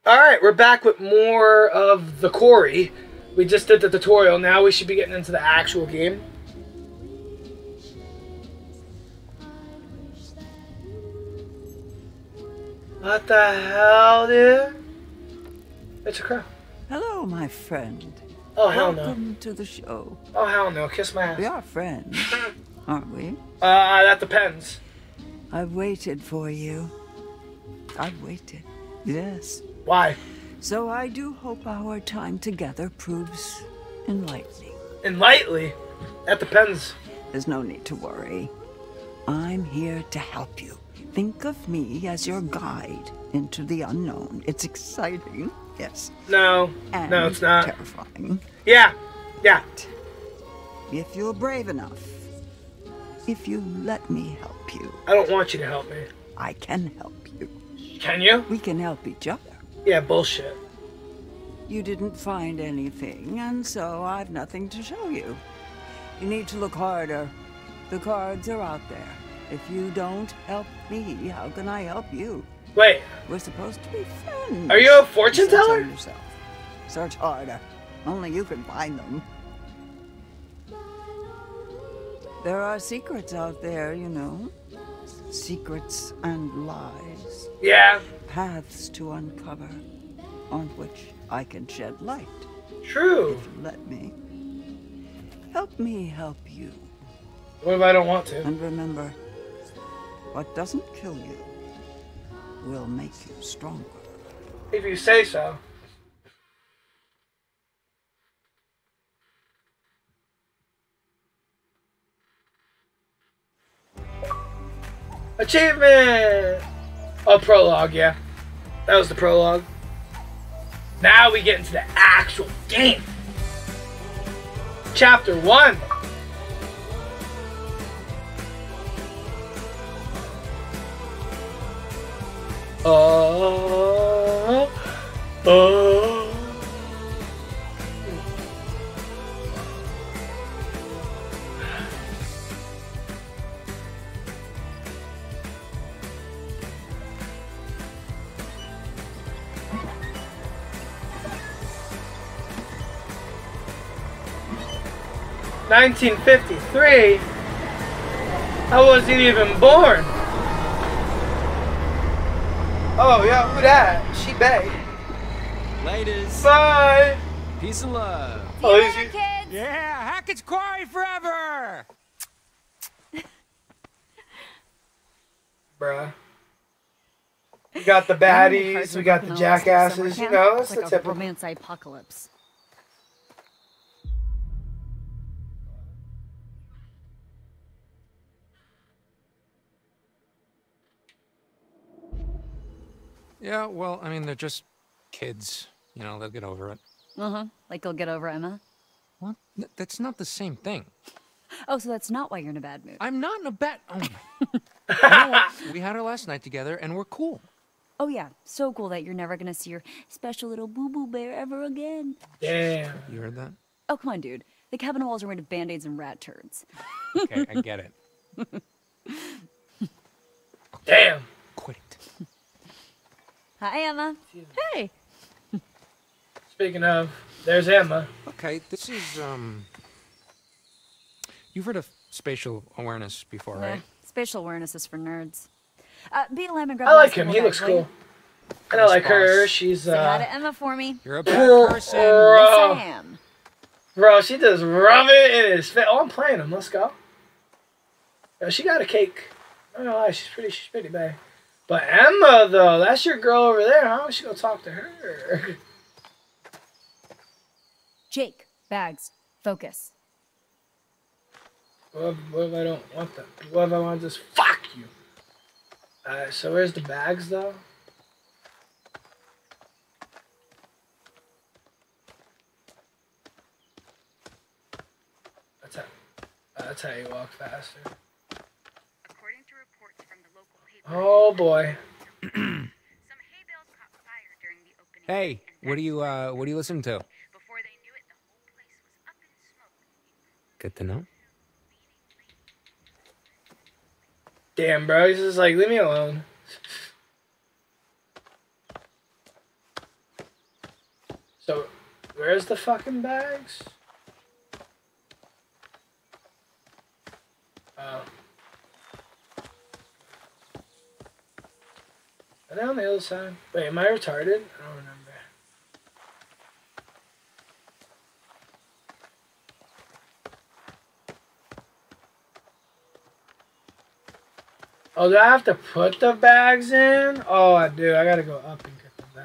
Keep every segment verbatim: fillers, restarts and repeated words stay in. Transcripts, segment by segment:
Alright, we're back with more of the Quarry. We just did the tutorial, now we should be getting into the actual game. What the hell, dude? It's a crow. Hello, my friend. Oh, hell no. Welcome to the show. Oh, hell no. Kiss my ass. We are friends, aren't we? Uh, that depends. I've waited for you. I've waited, yes. Why? So I do hope our time together proves enlightening. Enlightly? That depends. There's no need to worry. I'm here to help you. Think of me as your guide into the unknown. It's exciting, yes. No. And no, it's not. Terrifying. Yeah. Yeah. If you're brave enough, if you let me help you. I don't want you to help me. I can help you. Can you? We can help each other. Yeah, bullshit. You didn't find anything, and so I've nothing to show you. You need to look harder. The cards are out there. If you don't help me, how can I help you? Wait. We're supposed to be friends. Are you a fortune teller? Search yourself. Search harder. Only you can find them. There are secrets out there, you know. Secrets and lies. Yeah. Paths to uncover, on which I can shed light. True. If you let me. Help me help you. What if I don't want to? And remember, what doesn't kill you will make you stronger. If you say so. Achievement! Oh, prologue, yeah. That was the prologue. Now we get into the actual game. Chapter one. Oh, oh. nineteen fifty-three? I wasn't even born. Oh, yeah, who that? She bae. Ladies. Bye. Peace and love. Oh, Yeah, is you? kids. Yeah, Hackett's Quarry forever. Bruh. We got the baddies, we got the jackasses, you know, it's It's the like a typical. romance apocalypse. Yeah, well, I mean, they're just kids. You know, they'll get over it. Uh-huh. Like you'll get over Emma. What? Th- That's not the same thing. Oh, so that's not why you're in a bad mood. I'm not in a bad... Oh, my... You know what? We had her last night together, and we're cool. Oh yeah, so cool that you're never gonna see your special little boo-boo bear ever again. Damn. You heard that? Oh, come on, dude. The cabin walls are made of band-aids and rat turds. Okay, I get it. Damn. Quit it. Hi, Emma. Hey. Speaking of, there's Emma. Okay, this is, um... You've heard of spatial awareness before, Yeah, right? spatial awareness is for nerds. Uh, beat a lamb and grab I a like nice him, little he looks bag, will cool. you? And I like Yes, her, boss. she's, Say hi uh... to Emma for me. You're a bad person. Yes, Bro. I am. Bro, she just rub it in his face. Oh, I'm playing him, let's go. Yo, she got a cake. I don't know why, she's pretty, she's pretty bad. But Emma, though, that's your girl over there, huh? We should go talk to her. Jake, bags, focus. What if, what if I don't want them? What if I want to just fuck you? Alright, so where's the bags, though? That's how, that's how you walk faster. According to reports from the local paper, Oh, boy. some hay bales caught fire during the opening. Hey, and what are you, that's uh, what are you listening to? Before they knew it, the whole place was up in smoke. Good to know. Damn, bro. He's just like, leave me alone. So, where's the fucking bags? Oh. Are they on the other side? Wait, am I retarded? I don't remember. Oh, do I have to put the bags in? Oh, I do. I gotta go up and get the bag.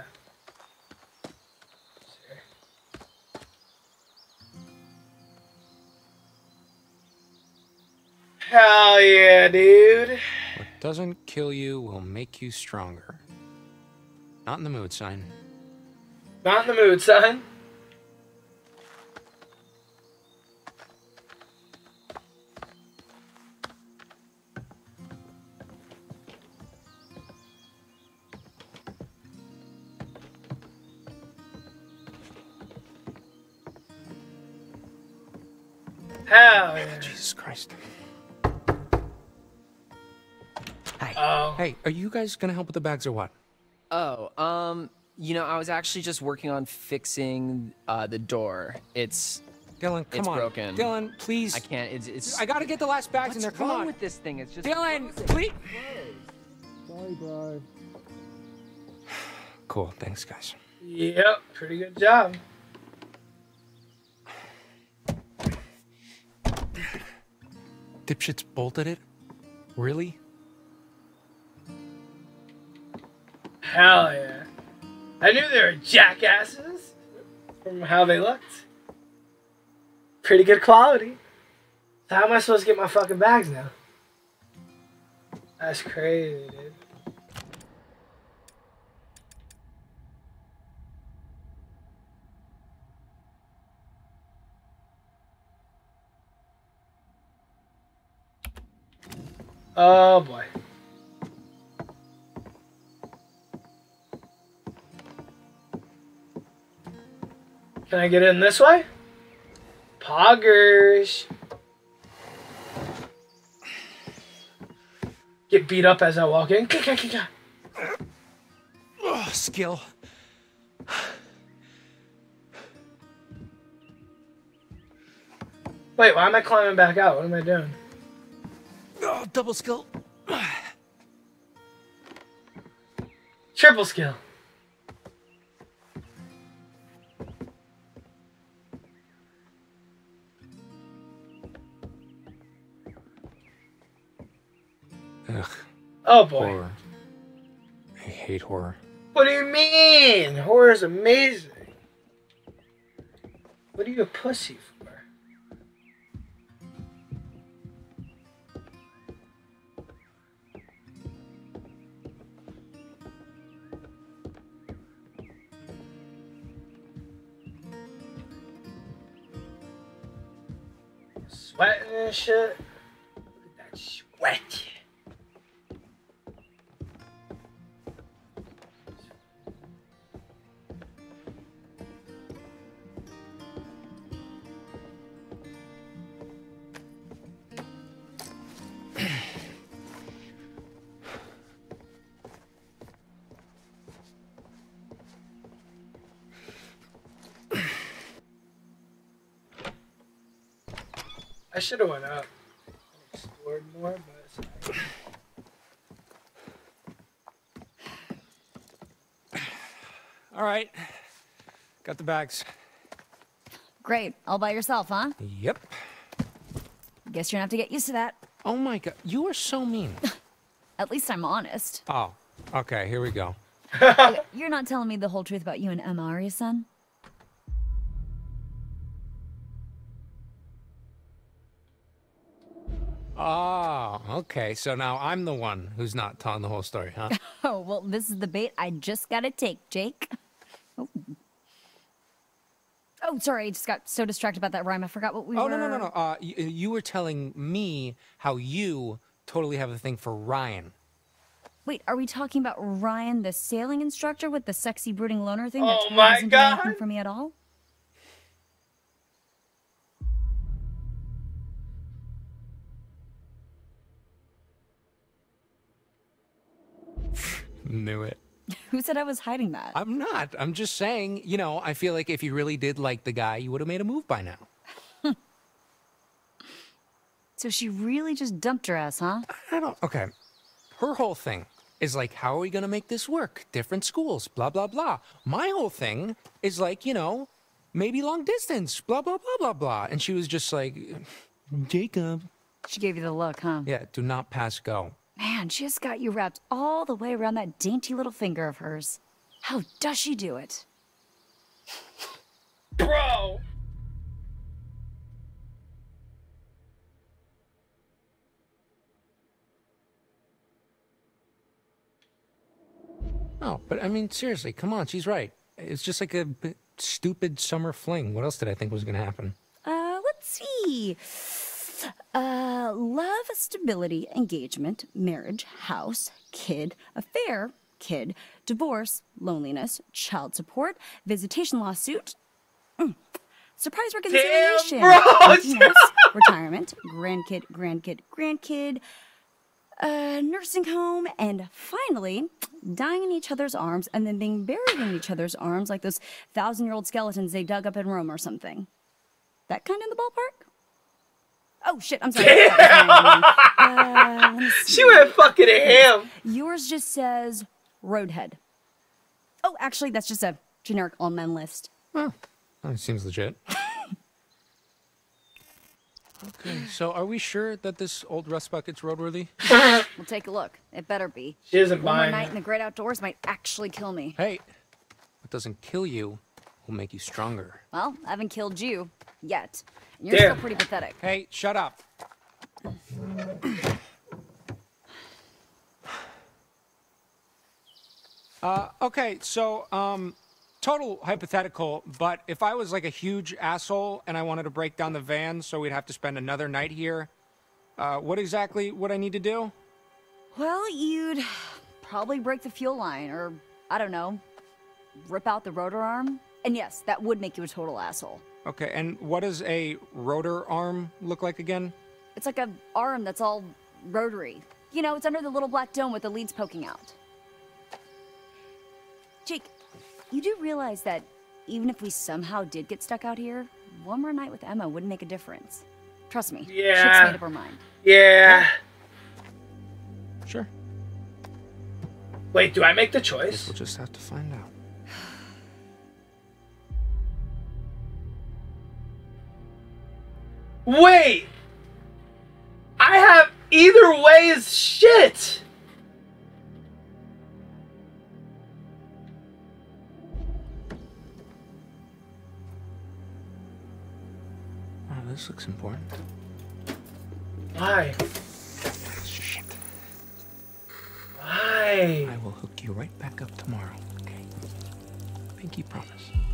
Hell yeah, dude. What doesn't kill you will make you stronger. Not in the mood, son. Not in the mood, son. Hell yeah. Jesus Christ. Hi. Oh. Hey, are you guys gonna help with the bags or what? Oh, um, you know, I was actually just working on fixing uh, the door. It's Dylan, come It's on. broken. Dylan, please. I can't. It's it's. I gotta get the last bags What's in there. Come wrong on. with this thing? It's just. Dylan, frozen. please. Sorry, bro. Cool, thanks, guys. Yep, pretty good job. Dipshits bolted it? Really? Hell yeah. I knew they were jackasses from how they looked. Pretty good quality. So how am I supposed to get my fucking bags now? That's crazy, dude. Oh boy. Can I get in this way? Poggers. Get beat up as I walk in. Oh, skill. Wait, why am I climbing back out? What am I doing? Oh, double skill. Triple skill. Ugh, Oh boy. horror. I hate horror. What do you mean? Horror is amazing. What are you a pussy for? Sweating and shit. Look at that sweat. I should have went up and explored more, but it's alright. All right. Got the bags. Great. All by yourself, huh? Yep. Guess you're gonna have to get used to that. Oh my god, you are so mean. At least I'm honest. Oh, okay, here we go. Okay, you're not telling me the whole truth about you and Emma, are you, son? Oh, okay. So now I'm the one who's not telling the whole story, huh? Oh, well, this is the bait I just gotta take, Jake. Oh. Oh, sorry, I just got so distracted about that rhyme. I forgot what we Oh, were... no, no, no, no. Uh, you, you were telling me how you totally have a thing for Ryan. Wait, are we talking about Ryan, the sailing instructor with the sexy brooding loner thing Oh that totally my doesn't do anything God. for me at all? Knew it. Who said I was hiding that? I'm not. I'm just saying, you know, I feel like if you really did like the guy, you would have made a move by now. So she really just dumped her ass, huh? I don't... Okay. Her whole thing is like, how are we going to make this work? Different schools, blah, blah, blah. My whole thing is like, you know, maybe long distance, blah, blah, blah, blah, blah. And she was just like, Jacob. She gave you the look, huh? Yeah, do not pass go. Man, she just got you wrapped all the way around that dainty little finger of hers. How does she do it? Bro! No, but I mean, seriously, come on, she's right. It's just like a b- stupid summer fling. What else did I think was going to happen? Uh, let's see. Uh, love, stability, engagement, marriage, house, kid, affair, kid, divorce, loneliness, child support, visitation lawsuit, mm. surprise reconciliation, Damn, bro! emptiness, retirement, grandkid, grandkid, grandkid, uh, nursing home, and finally, dying in each other's arms and then being buried in each other's arms like those thousand-year-old skeletons they dug up in Rome or something. That kind in the ballpark? Oh, shit, I'm sorry. uh, let me see. She went fucking ham. Yours just says Roadhead. Oh, actually, that's just a generic all-men list. Oh, that seems legit. Okay, so are we sure that this old rust bucket's roadworthy? We'll take a look. It better be. She isn't One more buying night it. in the great outdoors might actually kill me. Hey, what doesn't kill you will make you stronger. Well, I haven't killed you yet. And you're Damn. still pretty pathetic. Hey, shut up. uh, okay, so, um, total hypothetical, but if I was like a huge asshole and I wanted to break down the van so we'd have to spend another night here, uh, what exactly would I need to do? Well, you'd probably break the fuel line, or, I don't know, rip out the rotor arm. And yes, that would make you a total asshole. Okay, and what does a rotor arm look like again? It's like a arm that's all rotary. You know, it's under the little black dome with the leads poking out. Jake, you do realize that even if we somehow did get stuck out here, one more night with Emma wouldn't make a difference. Trust me. Yeah. Chick's made up her mind. Yeah. Sure. Wait, do I make the Guess choice? we'll just have to find out. Wait! I have either way is shit! Oh, this looks important. Why? Shit. Why? I will hook you right back up tomorrow, okay? Pinky promise.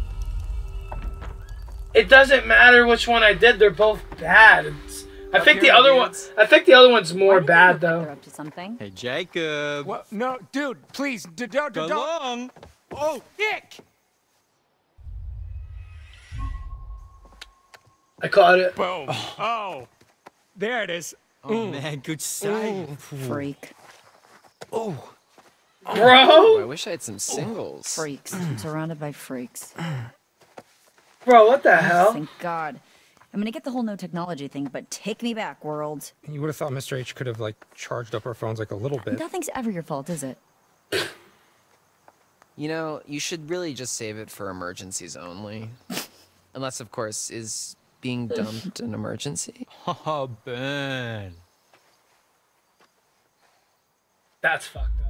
It doesn't matter which one I did, they're both bad. It's, I think the here, other one dudes. I think the other one's more Why do they bad look like They're though. up to something. Hey, Jacob. What? No, dude, please, d- don't, Go don't. along. Oh, Nick! I caught it. Boom. Oh, there it is. Oh, man, good save. Freak. Oh. Oh, I Bro! wish I had some singles. Freaks. I'm surrounded by freaks. Bro, what the hell? Thank God. I'm gonna get the whole no technology thing, but take me back, world. You would have thought Mister H could have, like, charged up our phones, like, a little bit. Nothing's ever your fault, is it? You know, you should really just save it for emergencies only. Unless, of course, is being dumped an emergency? Oh, burn. That's fucked up.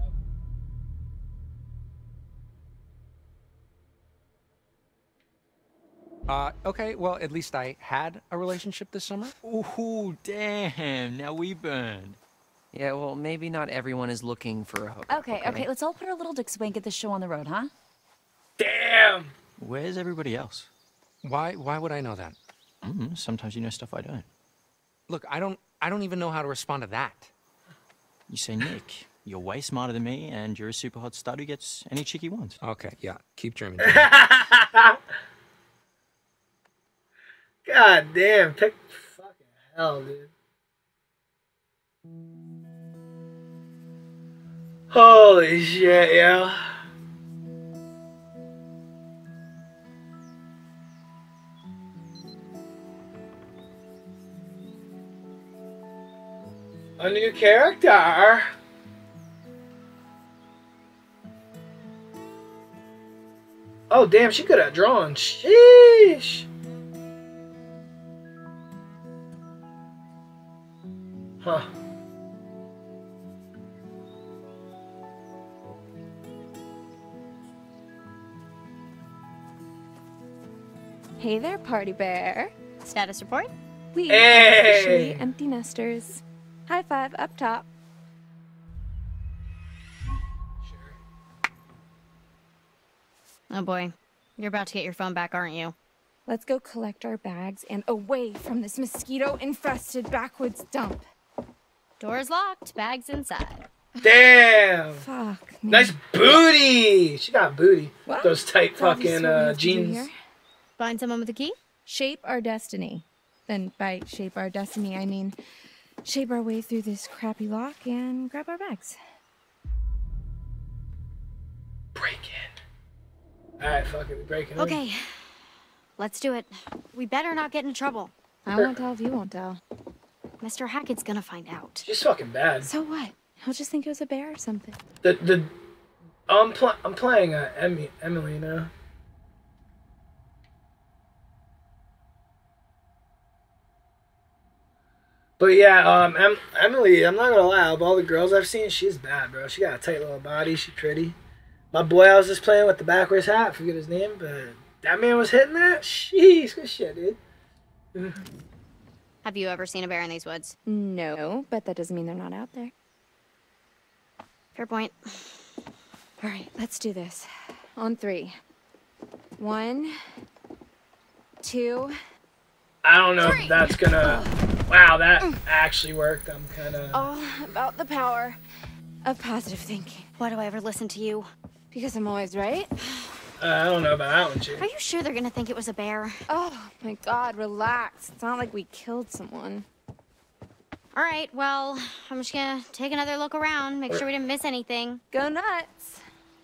Uh, okay, well, at least I had a relationship this summer. Ooh, damn. Now we burned. Yeah, well, maybe not everyone is looking for a hook. Okay, okay, let's all put our little dicks away and get this show on the road, huh? Damn! Where's everybody else? Why, why would I know that? Mm, sometimes you know stuff I don't. Look, I don't, I don't even know how to respond to that. You say, Nick, you're way smarter than me, and you're a super hot stud who gets any chick he wants. Okay, yeah, keep dreaming. God damn, pick fucking hell, dude. Holy shit, yo. A new character. Oh, damn, she could have drawn. Sheesh. Huh. Hey there, party bear. Status report? We Hey. are officially empty nesters. High five up top. Oh boy. You're about to get your phone back, aren't you? Let's go collect our bags and away from this mosquito-infested backwoods dump. Door's locked, bags inside. Damn. Fuck, man. Nice booty. She got booty. What? Those tight Obvious fucking what we uh, have to do jeans. here. Find someone with a key? Shape our destiny. Then by shape our destiny, I mean shape our way through this crappy lock and grab our bags. Break in. Alright, fuck it. We break it. Okay. Let's do it. We better not get in trouble. I won't tell if you won't tell. Mister Hackett's gonna find out. She's fucking bad. So what? He'll just think it was a bear or something. The the I'm pl I'm playing uh, Emmy Emily now. But yeah, um, em Emily, I'm not gonna lie, of all the girls I've seen, she's bad, bro. She got a tight little body. She's pretty. My boy I was just playing with the backwards hat, I forget his name, but that man was hitting that. Sheesh, good shit, dude. Have you ever seen a bear in these woods? No, but that doesn't mean they're not out there. Fair point. All right, let's do this. On three. One, two. I don't know if that's gonna. Wow, that actually worked. I'm kind of. All about the power of positive thinking. Why do I ever listen to you? Because I'm always right. Uh, I don't know about that one, chick. Are you sure they're gonna think it was a bear? Oh my god, relax. It's not like we killed someone. All right, well, I'm just gonna take another look around, make sure we didn't miss anything. Go nuts.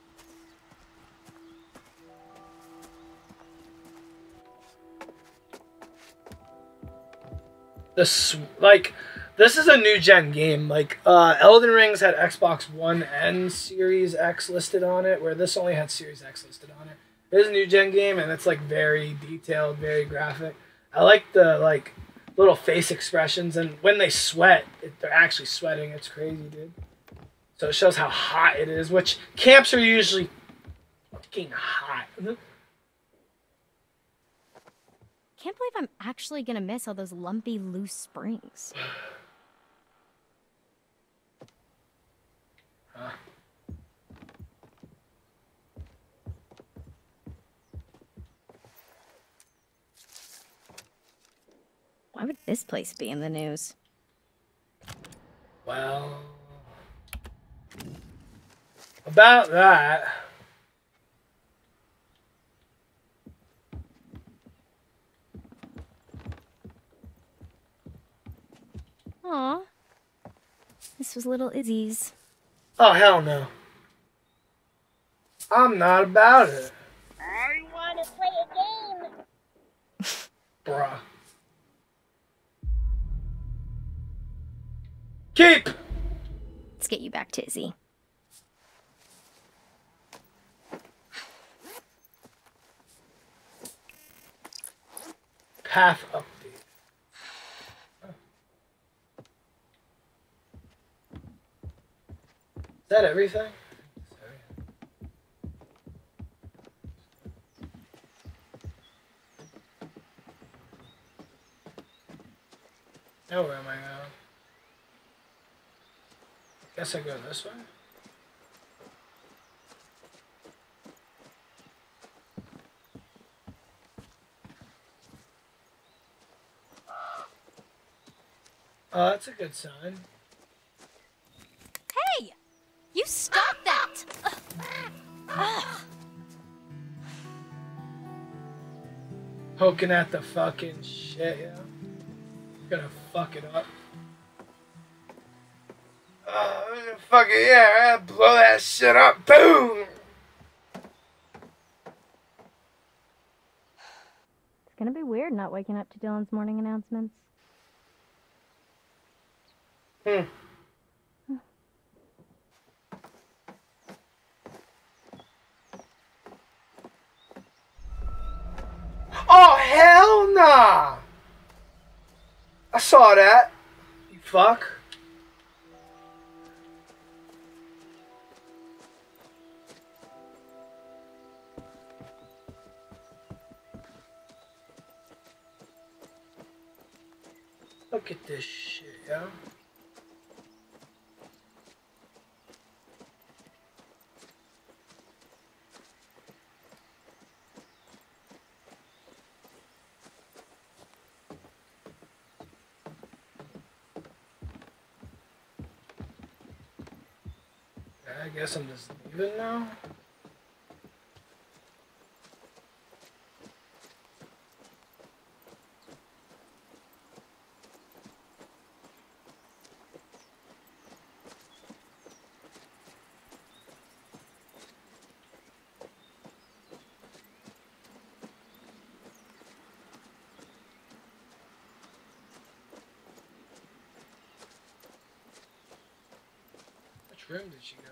This like, this is a new gen game. Like, uh, Elden Rings had Xbox One and Series X listed on it, where this only had Series X listed on it. It is a new gen game, and it's like very detailed, very graphic. I like the like little face expressions, and when they sweat, it, they're actually sweating. It's crazy, dude. So it shows how hot it is, which camps are usually fucking hot. Can't believe I'm actually gonna miss all those lumpy, loose springs. Huh. Why would this place be in the news? Well, about that. Aw. This was little Izzy's. Oh, hell no. I'm not about it. I want to play a game. Bruh. Keep! Let's get you back to Izzy. Path update. Is that everything? Now where am I going? Guess I go this way. Oh, that's a good sign. Hey! You stop that! Poking at the fucking shit, yeah. Gonna fuck it up. Oh, fuck it, yeah, I'll blow that shit up. Boom! It's gonna be weird not waking up to Dylan's morning announcements. Hmm. Nah! I saw that. You fuck. Look at this shit, yo. I guess I'm just leaving now. Which room did she go to?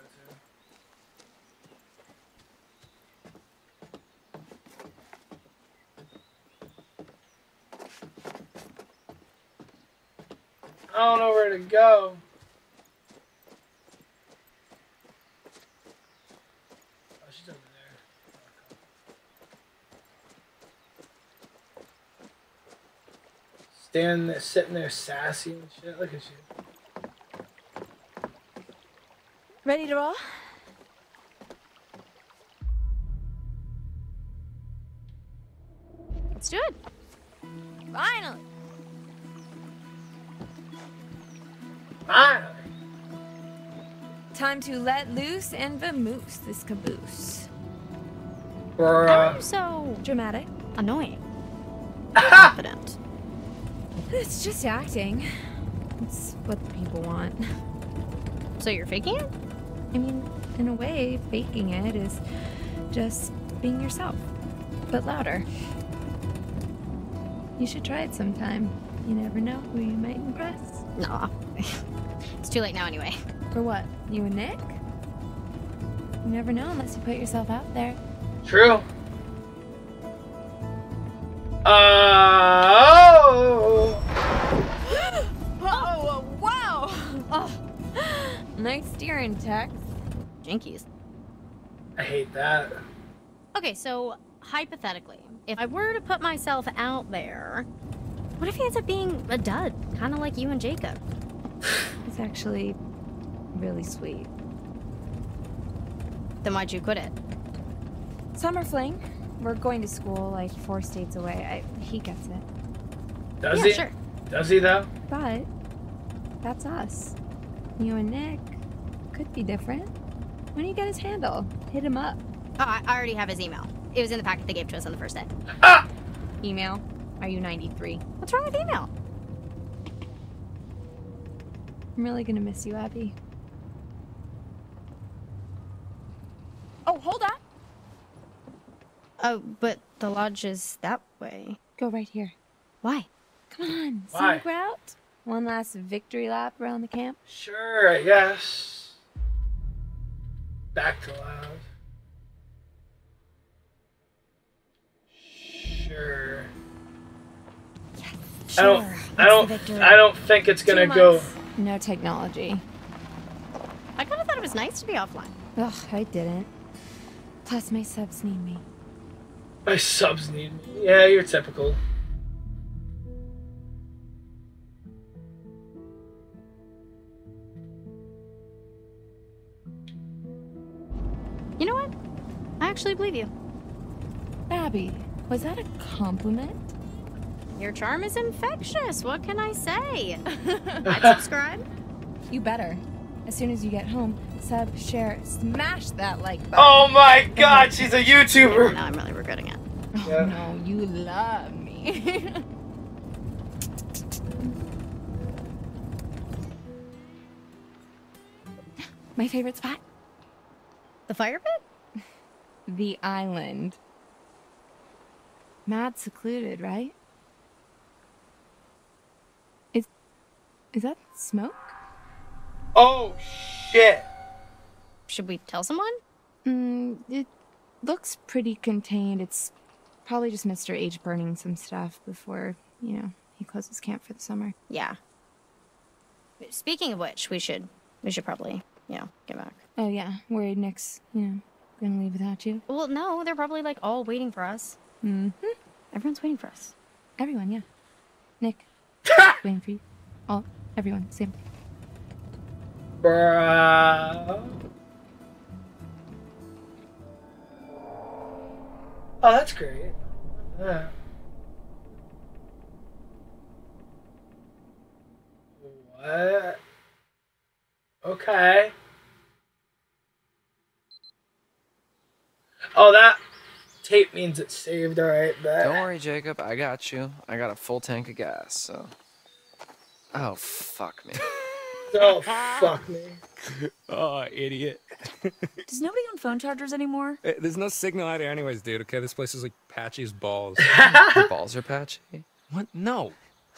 I don't know where to go. Oh, she's over there. Standing there, sitting there sassy and shit. Look at you. Ready to roll? Let's do it. Finally. Finally. Time to let loose and vamoose this caboose. Or, How uh, are you so Dramatic. annoying? Confident. It's just acting. It's what the people want. So you're faking it? I mean, in a way, faking it is just being yourself, but louder. You should try it sometime. You never know who you might impress. No. It's too late now anyway. For what? You and Nick? You never know unless you put yourself out there. true. Uh, oh. Oh, wow! Oh. Nice steering, Tex. Jinkies. I hate that. Okay, so hypothetically, if I were to put myself out there, what if he ends up being a dud? Kind of like you and Jacob. It's actually really sweet. Then why'd you quit it? Summer fling. We're going to school like four states away. I, he gets it. Does Yeah, he? sure. Does he though? But that's us. You and Nick could be different. When do you get his handle? Hit him up. Oh, I I already have his email. It was in the packet they gave to us on the first day. Ah! Email. Are you ninety-three? What's wrong with email? I'm really gonna miss you, Abby. Oh, hold on. Oh, but the lodge is that way. Go right here. Why? Come on. Why? Scenic route. One last victory lap around the camp. Sure, I guess. Back to loud. Sure. I don't. Sure. I don't. What's the victory? I don't think it's gonna Two go. months, no technology. I kind of thought it was nice to be offline. Ugh, I didn't. Plus, my subs need me. My subs need me. Yeah, you're typical. You know what? I actually believe you. Abby, was that a compliment? Your charm is infectious. What can I say? I'd subscribe. You better. As soon as you get home, sub, share, smash that like button. Oh my God, she's a YouTuber. Now I'm really regretting it. Oh, Yeah. no, you love me. My favorite spot? The fire pit? The island. Mad secluded, right? Is is that smoke? Oh shit. Should we tell someone? Mm, it looks pretty contained. It's Probably just Mister H burning some stuff before, you know, he closes camp for the summer. Yeah. Speaking of which, we should we should probably, you know, get back. Oh yeah, worried Nick's, you know, gonna leave without you. Well, no, they're probably like all waiting for us. Mm-hmm. Everyone's waiting for us. Everyone, yeah. Nick, waiting for you. All, everyone, same. Bruh. Oh, that's great. Yeah. What? Okay. Oh, that tape means it's saved. All right, bet. Don't worry, Jacob. I got you. I got a full tank of gas, so. Oh, fuck me. Oh, fuck me. Oh, idiot. Does nobody own phone chargers anymore? Eh, There's no signal out here anyways, dude, okay? This place is like patchy as balls. Your balls are patchy. What? No.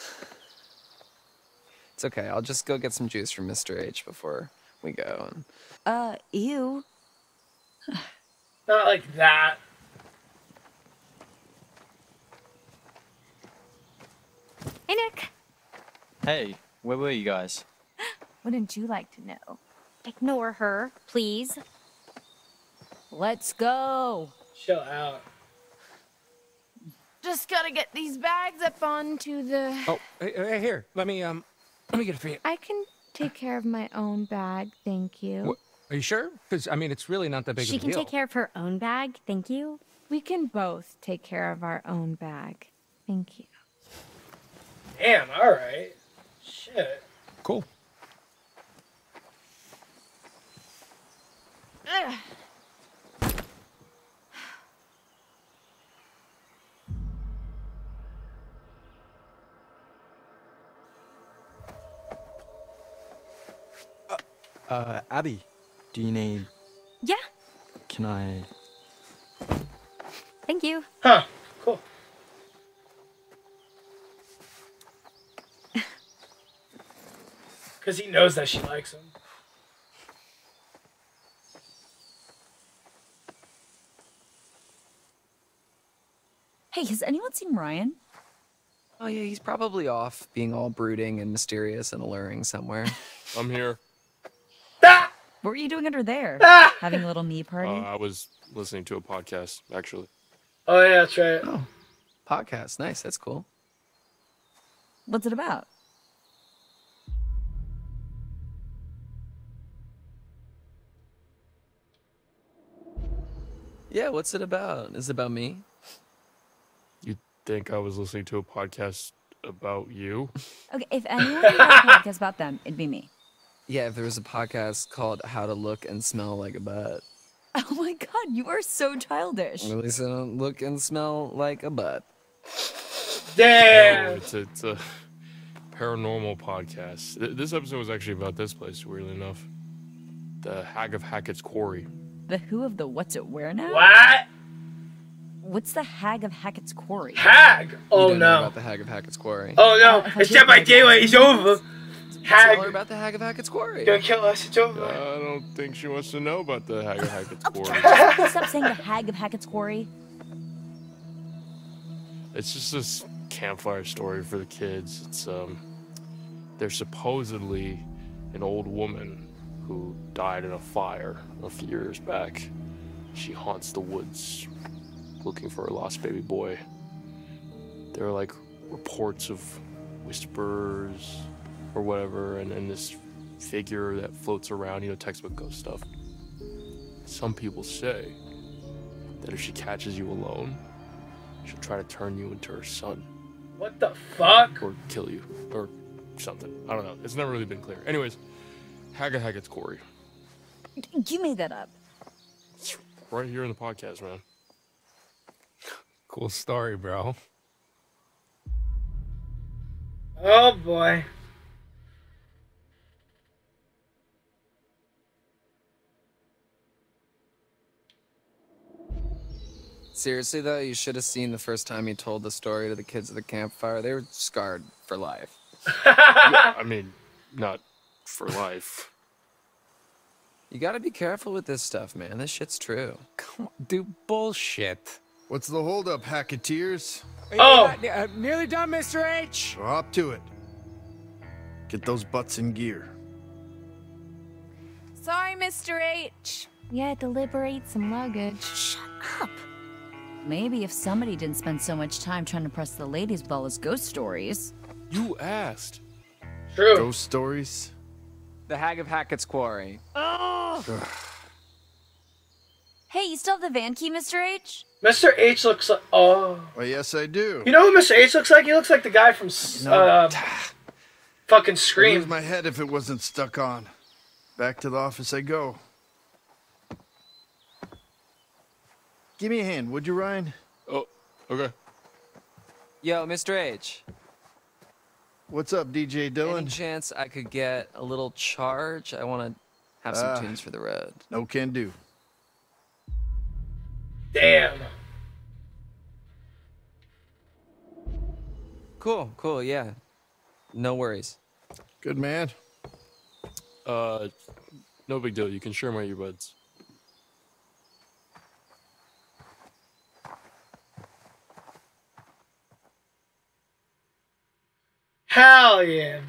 It's okay. I'll just go get some juice from Mister H before we go. And... Uh, ew. Not like that. Hey, Nick. Hey, where were you guys? Wouldn't you like to know? Ignore her, please. Let's go. Chill out. Just gotta get these bags up onto the... Oh, hey, hey, here. Let me, um, let me get it for you. I can take care of my own bag, thank you. What? Are you sure? Because, I mean, it's really not that big She of a can deal. take care of her own bag, thank you. We can both take care of our own bag. Thank you. Damn, all right. Shit. Cool. Ugh. Uh, Abby, do you need... Yeah, Can I... thank you. Huh. Cool. Because he knows that she likes him. Hey, has anyone seen Ryan? Oh, yeah, he's probably off being all brooding and mysterious and alluring somewhere. I'm here. Ah! What were you doing under there? Ah! Having a little me party? Uh, I was listening to a podcast, actually. Oh, yeah, that's right. Oh, podcast. Nice. That's cool. What's it about? Yeah, what's it about? Is it about me? You think I was listening to a podcast about you? Okay, if anyone had a podcast about them, it'd be me. Yeah, if there was a podcast called How to Look and Smell Like a Butt. Oh my god, you are so childish. At least I don't look and smell like a butt. No, Damn. it's, a, it's a paranormal podcast. Th- This episode was actually about this place, weirdly enough. The Hag of Hackett's Quarry. The who of the what's it where now? What? What's the Hag of Hackett's Quarry? Hag? You Oh, don't know no. about the Hag of Hackett's Quarry. Oh, no. if I It's did not my know daylight. that- It's over. Tell her Hag. about the Hag of Hackett's Quarry. Gonna kill us. It's over. I don't think she wants to know about the Hag of Hackett's Quarry. Please stop saying the Hag of Hackett's Quarry. It's just this campfire story for the kids. It's, um, there's supposedly an old woman who died in a fire a few years back. She haunts the woods looking for her lost baby boy. There are like reports of whispers or whatever, and then this figure that floats around, you know, textbook ghost stuff. Some people say that if she catches you alone, she'll try to turn you into her son. What the fuck? Or kill you. Or something. I don't know. It's never really been clear. Anyways, Hag of Hackett's Quarry. You made that up. It's right here in the podcast, man. Cool story, bro. Oh, boy. Seriously, though, you should have seen the first time he told the story to the kids at the campfire. They were scarred for life. Yeah, I mean, not for life. You gotta be careful with this stuff, man. This shit's true. Come on, dude, bullshit. What's the holdup, Hacketeers? Oh! Uh, uh, nearly done, Mister H. Well, up to it. Get those butts in gear. Sorry, Mister H. We had to liberate some luggage. Shut up. Maybe if somebody didn't spend so much time trying to press the ladies' ball as ghost stories. You asked. True. Ghost stories? The Hag of Hackett's Quarry. Oh! Hey, you still have the van key, Mister H? Mister H looks like... Oh. Well, yes, I do. You know who Mister H looks like? He looks like the guy from... No. Uh, fucking I'd Scream. lose my head if it wasn't stuck on. Back to the office I go. Give me a hand, would you, Ryan? Oh, okay. Yo, Mister H. What's up, D J Dylan? Any chance I could get a little charge? I want to have some Uh, tunes for the road. No can do. Damn. Cool, cool, yeah. No worries. Good man. Uh, no big deal. You can share my earbuds. Hell yeah.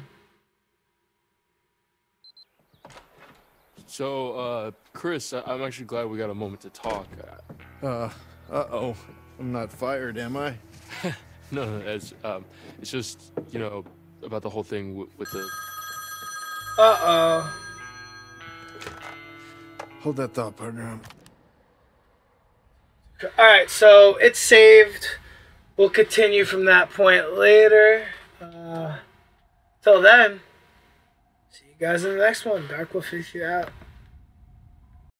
So, uh, Chris, I- I'm actually glad we got a moment to talk. Uh, uh-oh. I'm not fired, am I? No, no, it's, um, it's just, you know, about the whole thing w with the... Uh-oh. Hold that thought, partner. Alright, so it's saved. We'll continue from that point later. Uh, till then, see you guys in the next one. Dark Wolf fifty-two out.